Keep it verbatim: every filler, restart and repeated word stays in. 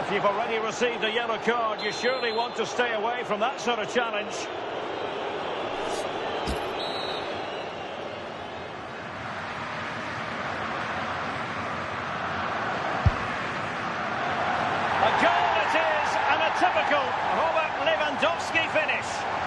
if you've already received a yellow card, you surely want to stay away from that sort of challenge. A goal it is, and a typical Robert Lewandowski finish.